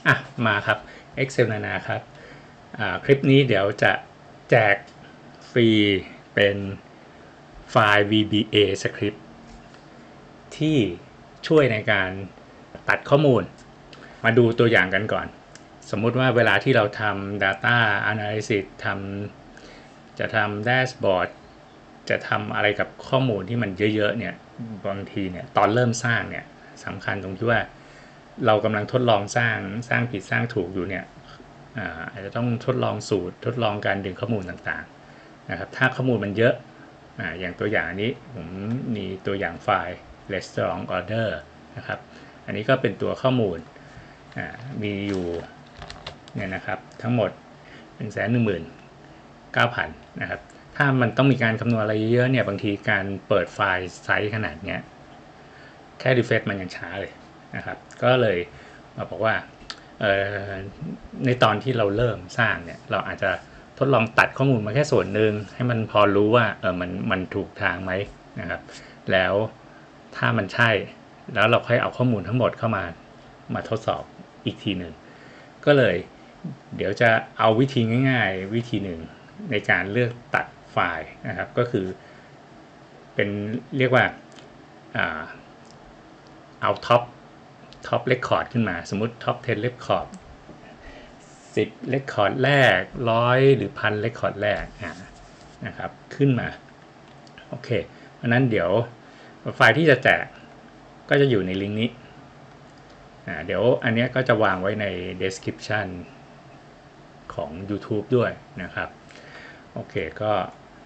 มาครับ Excel นานาครับคลิปนี้เดี๋ยวจะแจกฟรีเป็นไฟล์ VBA script ที่ช่วยในการตัดข้อมูลมาดูตัวอย่างกันก่อนสมมุติว่าเวลาที่เราทำ Data Analysis จะทำ Dashboard จะทำอะไรกับข้อมูลที่มันเยอะๆเนี่ยบางทีเนี่ยตอนเริ่มสร้างเนี่ยสำคัญตรงที่ว่าเรากำลังทดลองสร้างผิดสร้างถูกอยู่เนี่ยอาจจะต้องทดลองสูตรทดลองการดึงข้อมูลต่างๆนะครับถ้าข้อมูลมันเยอะอย่างตัวอย่างนี้ผมมีตัวอย่างไฟล์ Restaurant Order นะครับอันนี้ก็เป็นตัวข้อมูลมีอยู่เนี่ยนะครับทั้งหมด 119,000 นะครับถ้ามันต้องมีการคำนวณอะไรเยอะเนี่ยบางทีการเปิดไฟล์ไซส์ขนาดเนี้ยแค่ refresh มันยังช้าเลยนะครับก็เลยมาบอกว่าในตอนที่เราเริ่มสร้างเนี่ยเราอาจจะทดลองตัดข้อมูลมาแค่ส่วนหนึ่งให้มันพอรู้ว่ามันถูกทางไหมนะครับแล้วถ้ามันใช่แล้วเราค่อยเอาข้อมูลทั้งหมดเข้ามาทดสอบอีกทีหนึ่งก็เลยเดี๋ยวจะเอาวิธีง่ายๆวิธีหนึ่งในการเลือกตัดไฟล์นะครับก็คือเป็นเรียกว่าเอาท็อปเรคคอร์ดขึ้นมาสมมุติท็อป10เรคคอร์ด10เรคคอร์ดแรก100หรือ1,000เรคคอร์ดแรกนะครับขึ้นมาโอเคเพราะนั้นเดี๋ยวไฟล์ที่จะแจกก็จะอยู่ในลิงก์นี้เดี๋ยวอันนี้ก็จะวางไว้ใน description ของ YouTube ด้วยนะครับโอเคก็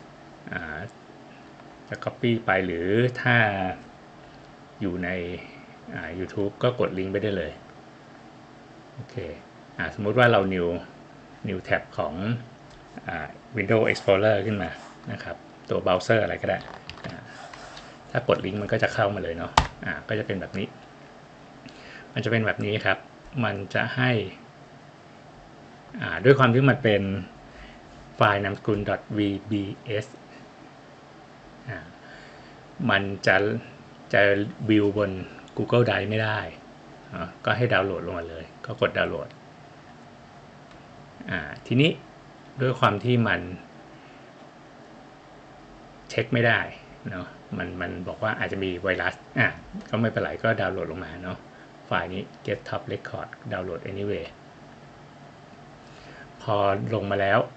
จะ copy ไปหรือถ้าอยู่ในYouTube ก็กดลิงก์ไปได้เลยโอเคสมมุติว่าเรา new tab ของWindows Explorer ขึ้นมานะครับตัวเบราว์เซอร์อะไรก็ได้ถ้ากดลิงก์มันก็จะเข้ามาเลยเนาะก็จะเป็นแบบนี้มันจะเป็นแบบนี้ครับมันจะให้ด้วยความที่มันเป็นไฟล์นามสกุล .vbs มันจะวิวบน Google Drive ไม่ได้ก็ให้ดาวน์โหลดลงมาเลยก็กดดาวน์โหลดทีนี้ด้วยความที่มันเช็คไม่ได้เนาะมันบอกว่าอาจจะมีไวรัสก็ไม่เป็นไรก็ดาวน์โหลดลงมาเนาะไฟล์นี้ get top record download anyway พอลงมาแล้ว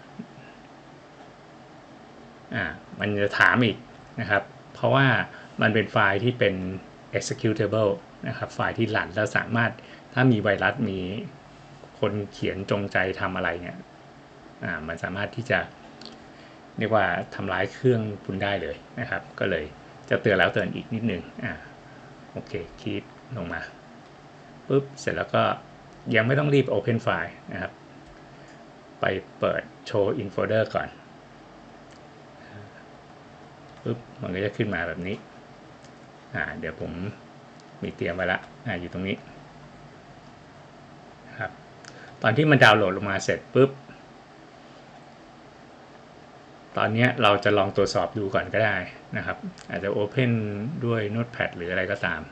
มันจะถามอีกนะครับเพราะว่ามันเป็นไฟล์ที่เป็น executable นะครับไฟล์ที่รันแล้วสามารถถ้ามีไวรัสมีคนเขียนจงใจทำอะไรเนี่ยมันสามารถที่จะเรียกว่าทำร้ายเครื่องคุณได้เลยนะครับก็เลยจะเตือนแล้วเตือนอีกนิดนึงโอเคคลิกลงมาปุ๊บเสร็จแล้วก็ยังไม่ต้องรีบ Open ไฟล์นะครับไปเปิด Show in Folder ก่อนปุ๊บมันก็จะขึ้นมาแบบนี้เดี๋ยวผมมีเตรียมไว้ละอยู่ตรงนี้ครับตอนที่มันดาวน์โหลดลงมาเสร็จปุ๊บตอนนี้เราจะลองตรวจสอบดูก่อนก็ได้นะครับอาจจะ Open ด้วย Notepad หรืออะไรก็ตาม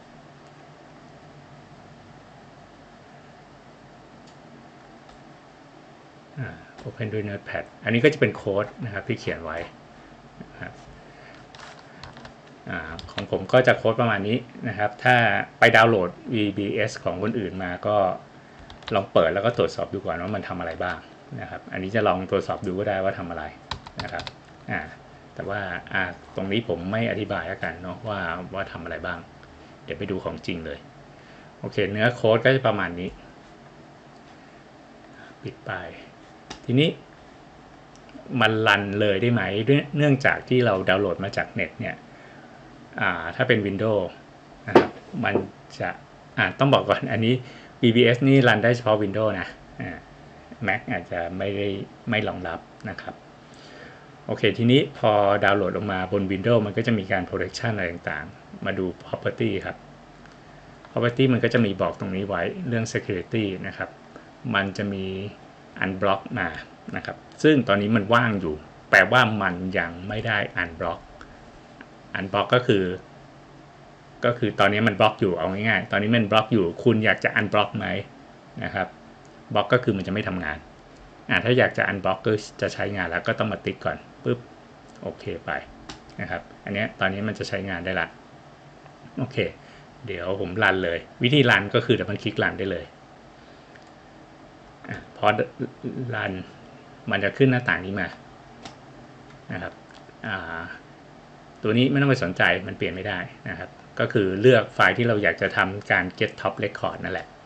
Open ด้วย Notepad อันนี้ก็จะเป็นโค้ดนะครับที่เขียนไว้นะครับของผมก็จะโค้ดประมาณนี้นะครับถ้าไปดาวน์โหลด VBS ของคนอื่นมาก็ลองเปิดแล้วก็ตรวจสอบดูก่อนว่ามันทำอะไรบ้างนะครับอันนี้จะลองตรวจสอบดูก็ได้ว่าทำอะไรนะครับแต่ว่าตรงนี้ผมไม่อธิบายแล้วกันเนาะว่าทำอะไรบ้างเดี๋ยวไปดูของจริงเลยโอเคเนื้อโค้ดก็จะประมาณนี้ปิดไปทีนี้มันรันเลยได้ไหมเนื่องจากที่เราดาวน์โหลดมาจากเน็ตเนี่ยถ้าเป็น Windows นะครับมันจะต้องบอกก่อนอันนี้ VBS นี่รันได้เฉพาะ Windows นะMac อาจจะไม่รองรับนะครับโอเคทีนี้พอดาวน์โหลดลงมาบน Windows มันก็จะมีการ protection อะไรต่างๆมาดู property ครับ property มันก็จะมีบอกตรงนี้ไว้เรื่อง security นะครับมันจะมี unblock มานะครับซึ่งตอนนี้มันว่างอยู่แปลว่ามันยังไม่ได้ unblock ก็คือตอนนี้มันบล็อกอยู่เอาง่ายๆตอนนี้มันบล็อกอยู่คุณอยากจะ unblock ไหมนะครับบล็อกก็คือมันจะไม่ทำงานถ้าอยากจะอันบล็อกก็จะใช้งานแล้วก็ต้องมาติ๊กก่อนปุ๊บโอเคไปนะครับอันนี้ตอนนี้มันจะใช้งานได้ละโอเคเดี๋ยวผมรันเลยวิธีรันก็คือดับเบิลคลิกรันได้เลยพอรันมันจะขึ้นหน้าต่างนี้มานะครับตัวนี้ไม่ต้องไปสนใจมันเปลี่ยนไม่ได้นะครับก็คือเลือกไฟล์ที่เราอยากจะทำการ get top record นั่นแหละ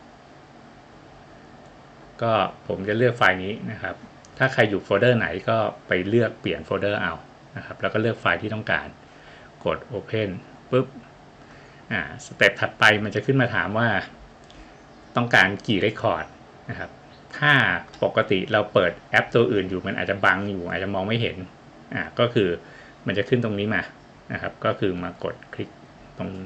ก็ผมจะเลือกไฟล์นี้นะครับถ้าใครอยู่โฟลเดอร์ไหนก็ไปเลือกเปลี่ยนโฟลเดอร์เอานะครับแล้วก็เลือกไฟล์ที่ต้องการกด Open ปุ๊บสเต็ปถัดไปมันจะขึ้นมาถามว่าต้องการกี่เรคคอร์ดนะครับถ้าปกติเราเปิดแอปตัวอื่นอยู่มันอาจจะบังอยู่อาจจะมองไม่เห็นก็คือมันจะขึ้นตรงนี้มานะครับก็คือมากดคลิกตรง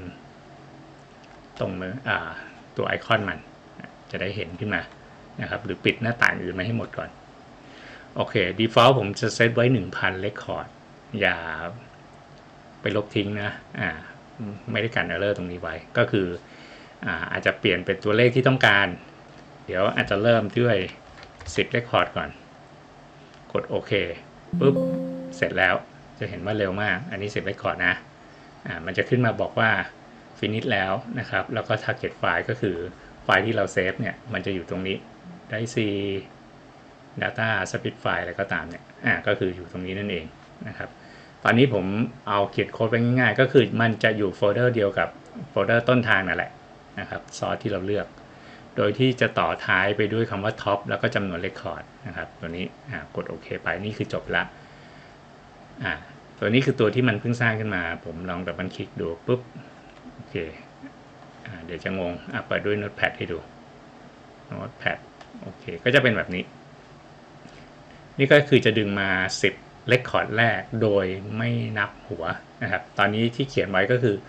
ตัวไอคอนมันจะได้เห็นขึ้นมานะครับหรือปิดหน้าต่างอื่นมาให้หมดก่อนโอเค default ผมจะเซตไว้ 1,000 record อย่าไปลบทิ้งนะไม่ได้กัน error ตรงนี้ไว้ก็คืออาจจะเปลี่ยนเป็นตัวเลขที่ต้องการเดี๋ยวอาจจะเริ่มด้วย10 record ก่อนกดโอเคปุ๊บเสร็จแล้วจะเห็นว่าเร็วมากอันนี้10 record นะมันจะขึ้นมาบอกว่า finish แล้วนะครับแล้วก็ target file ก็คือไฟล์ที่เราเซฟเนี่ยมันจะอยู่ตรงนี้ได้ C data split file อะไรก็ตามเนี่ยก็คืออยู่ตรงนี้นั่นเองนะครับตอนนี้ผมเอาเขียนโค้ดไว้ง่ายๆก็คือมันจะอยู่โฟลเดอร์เดียวกับโฟลเดอร์ต้นทางนั่นแหละนะครับซอสที่เราเลือกโดยที่จะต่อท้ายไปด้วยคำว่า top แล้วก็จำนวน record นะครับตัวนี้กดโอเคไปนี่คือจบละตัวนี้คือตัวที่มันเพิ่งสร้างขึ้นมาผมลองดับเบิลคลิกดูปุ๊บโอเคเดี๋ยวจะงงเปิดด้วย Notepad ให้ดู Notepad โอเคก็จะเป็นแบบนี้นี่ก็คือจะดึงมา10 record แรกโดยไม่นับหัวนะครับตอนนี้ที่เขียนไว้ก็คือ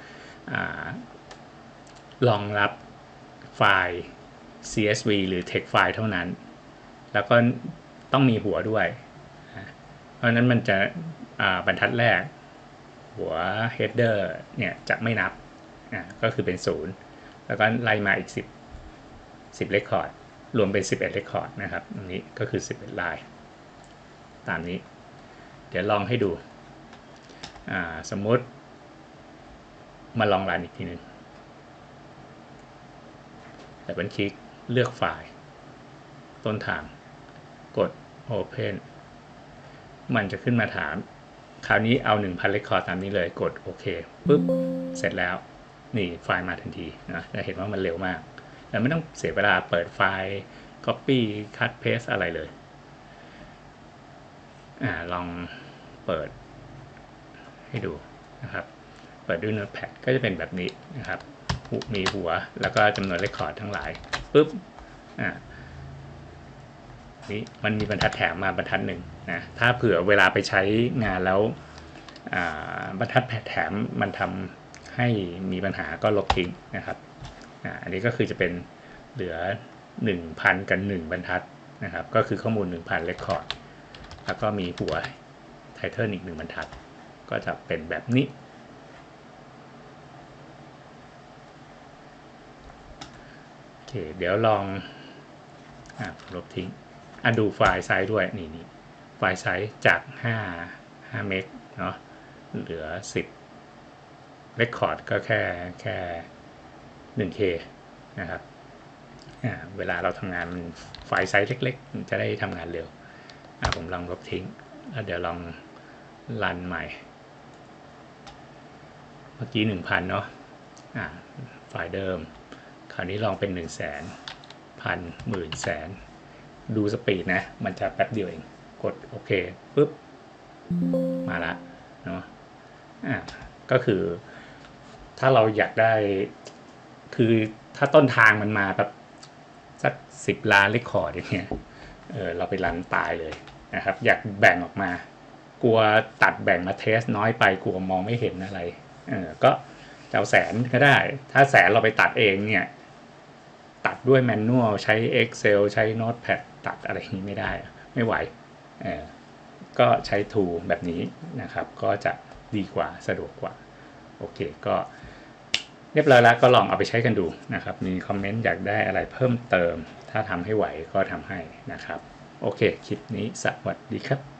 รองรับไฟล์ CSV หรือ text file เท่านั้นแล้วก็ต้องมีหัวด้วยเพราะนั้นมันจะบรรทัดแรกหัว header เนี่ยจะไม่นับก็คือเป็น0แล้วก็ไล่มาอีก10 record รวมเป็น11 record นะครับตรงนี้ก็คือ11 ลายตามนี้เดี๋ยวลองให้ดูสมมติมาลองรันอีกทีนึงแต่บันคลิกเลือกไฟล์ต้นทางกด Open มันจะขึ้นมาถามคราวนี้เอา 1,000 record ตามนี้เลยกดโอเคปุ๊บเสร็จแล้วนี่ไฟล์มาทันทีนะจะเห็นว่ามันเร็วมากแล้วไม่ต้องเสียเวลาเปิดไฟล์ Copy Cut Paste อะไรเลยลองเปิดให้ดูนะครับเปิดด้วย Notepad ก็จะเป็นแบบนี้นะครับมีหัวแล้วก็จำนวน record ทั้งหลายปุ๊บนี่มันมีบรรทัดแถมมาบรรทัดหนึ่งนะถ้าเผื่อเวลาไปใช้งานแล้วบรรทัดแถมมันทำให้มีปัญหาก็ลบทิ้งนะครับอันนี้ก็คือจะเป็นเหลือ 1,000 กับ1บรรทัดนะครับก็คือข้อมูล 1,000 record แล้วก็มีหัว title อีก1บรรทัดก็จะเป็นแบบนี้โอเคเดี๋ยวลองลบทิ้งดูไฟล์ไซส์ด้วยนี่ไฟล์ไซส์จาก5 เมกเนาะเหลือ10 record ก็แค่ 1K นะครับเวลาเราทำงานไฟล์ไซส์เล็กๆจะได้ทำงานเร็วผมลองลบทิ้งแล้วเดี๋ยวลองรันใหม่เมื่อกี้ 1,000 เนาะไฟล์เดิมคราวนี้ลองเป็น 100,000 พันหมื่นแสนดูสปีดนะมันจะแป๊บเดียวเองกดโอเคปุ๊บมาละเนาะก็คือถ้าเราอยากได้คือถ้าต้นทางมันมาแบบสัก10 ล้านเรคคอร์ดอย่างเงี้ยเราไปรันตายเลยนะครับอยากแบ่งออกมากลัวตัดแบ่งมาเทสน้อยไปกลัวมองไม่เห็นอะไรก็จะเอา100,000ก็ได้ถ้า100,000เราไปตัดเองเนี่ยตัดด้วยแมนนวลใช้ Excel ใช้ Notepad ตัดอะไรอย่างนี้ไม่ได้ไม่ไหวก็ใช้ tool แบบนี้นะครับก็จะดีกว่าสะดวกกว่าโอเคก็เรียบร้อยแล้วก็ลองเอาไปใช้กันดูนะครับมีคอมเมนต์อยากได้อะไรเพิ่มเติมถ้าทำให้ไหวก็ทำให้นะครับโอเคคลิปนี้สวัสดีครับ